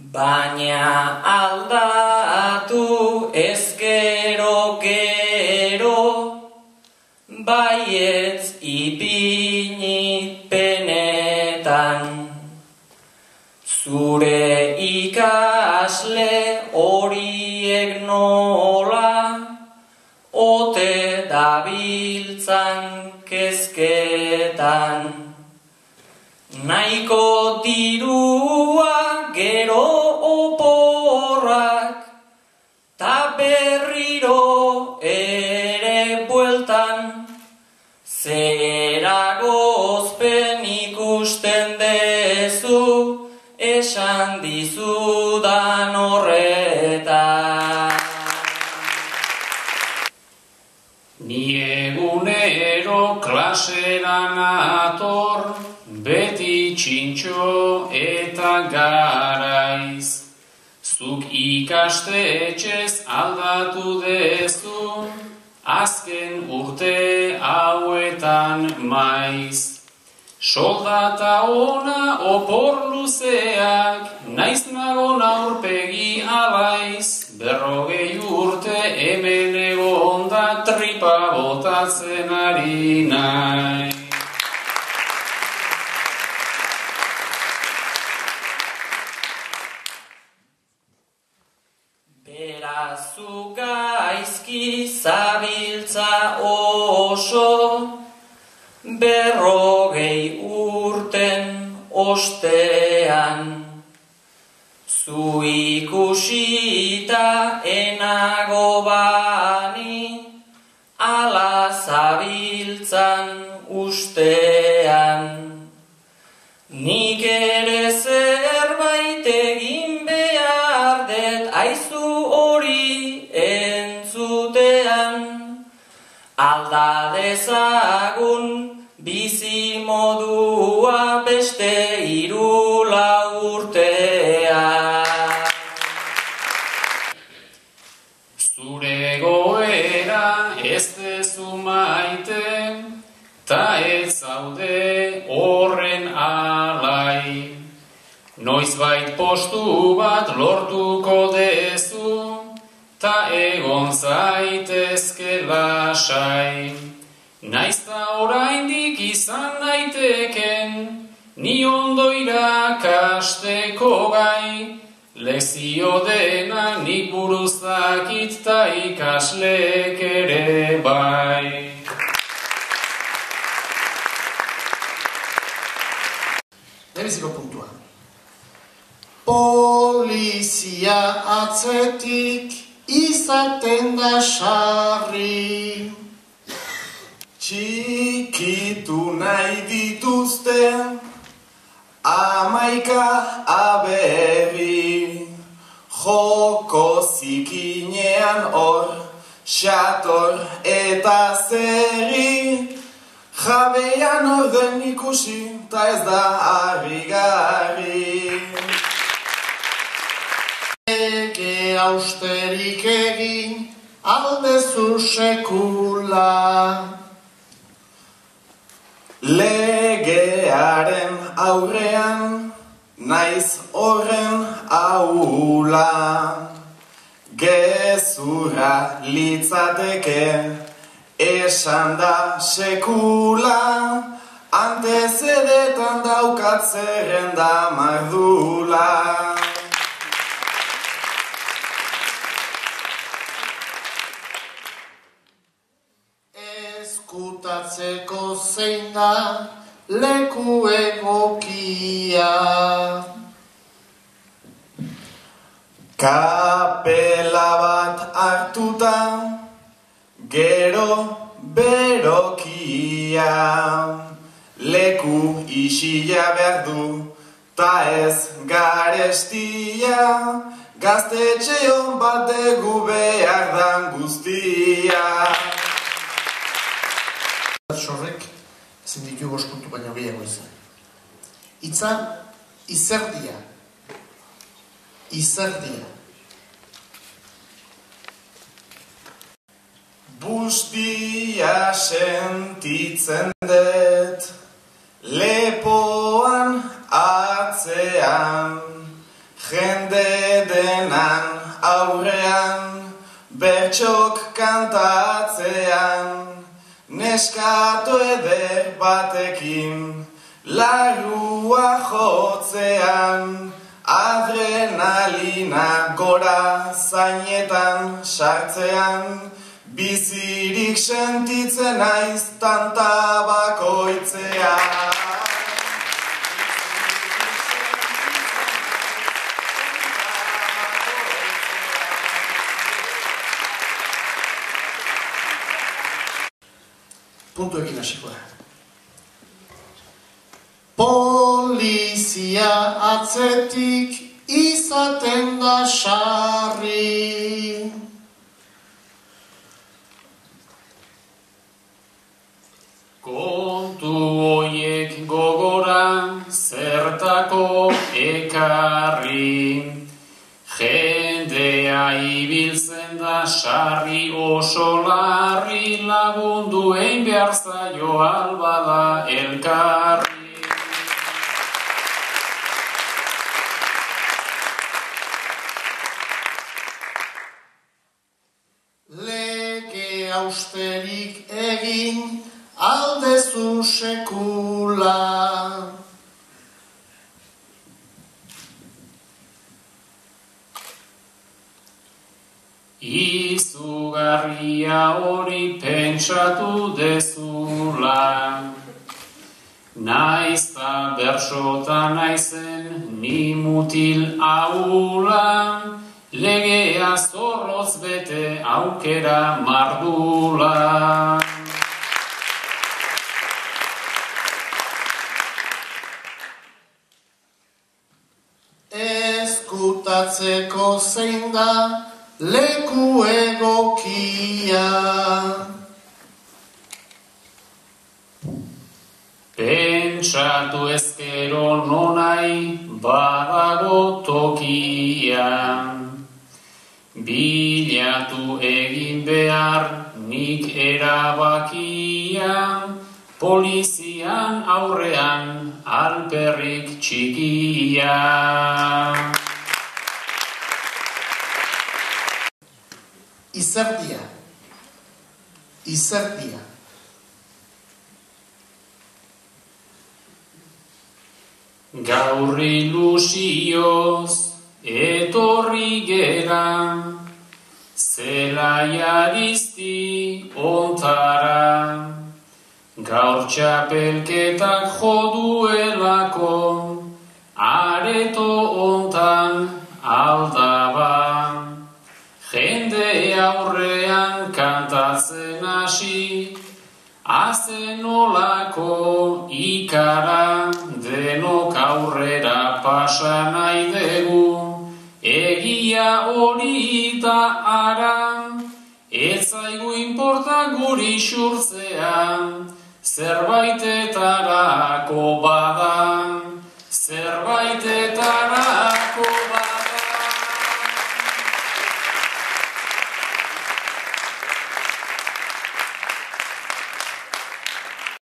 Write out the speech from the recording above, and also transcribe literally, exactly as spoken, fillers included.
Baina aldatu ezkero gero, baietz ipini penetan. Zure ikasle horiek nola, ote dabiltzan kezketan. Naiko dirua gero oporrak, ta berriro ere bueltan. Zera gozpen ikusten dezu, esan dizudan horretan. Ni egunero klaseran ator, beti txintxo eta garaiz. Zuk ikastetxez aldatu dezu, azken urte hauetan maiz. Soldata ona opor luzeak, naiz nagon aurpegi alaiz. Berrogei urte hemen egon da tripa botatzen ari nahi. Berazu gaizki zabiltza oso, berrogei urten ostean. Zu ikusita enago bani, ala zabiltzan ustean. Nik ere zerbait egin behar dut aizu hori entzutean. Alda dezagun bizi modua beste hiru lau urtean. Zure goera ez dezu maite, ta ez zaude horren alai. Noizbait postu bat lortuko dezu, ta egon zaitezke lasai. Naizta oraindik izan daiteken, ni ondo irakasteko gai. Lezio dena nik buruz dakit ta ikaslek ere bai. Lehenbiziko puntua. Polizia atzetik izaten da sarri. Txikitu nahi dituzte amaika aberri. Joko zikinean hor, xator eta zerri. Jabean orden ikusi, ta ez da harrigarri. Ege austerik egin, aldezu sekula. Legearen aurrean, naiz horren ahula. Gezurra litzateke, esan da sekula, antezedetan daukat zerrenda mardula. Eskutatzeko zein da leku egokia. Kapela bat hartuta, gero berokia. Leku isila behar du, ta ez garestia. Gaztetxe hon bat dugu behar dan guztia. Sorrek ezin ditu bost puntu baino gehiago izan. Itza, izerdia. Izerdia. Bustia sentitzen dut, lepoan atzean, jende aurrean, bertxok kantatzean, neskato eder batekin, larrua jotzean, adrenalina gora zainetan sartzean, bizirik sentitzen naiz tanta bakoitzean. Puntuekin hasiko da. Polizia atzetik izaten da sarri. Kontu hoiek gogora zertako ekarri. Jendea ibiltzen da sarri oso larri, lagundu egin behar zaio albada elkarri. Lege austerik egin aldezu sekula. Izugarria hori pentsatu dezula, naizta berxota naizen ni mutil ahula, legea zorroz bete aukera mardula. Ezkutatzeko zein da leku egokia. Pentsatu ezkero nonai badago tokia. Bilatu egin behar nik erabakia, polizian aurrean alperrik txikia. Izerdia. Izerdia. Gaur ilusioz etorri gera, zelaiarizti ontara, gaur txapelketak joduelako, areto ontan aldaba. Jende aurrean kantatzen hasi, azenolako ikara, denok aurrera pasa nahi dugu, egia hori eta ara, ez zaigu inporta guri xurtzea, zerbaitetarako bada.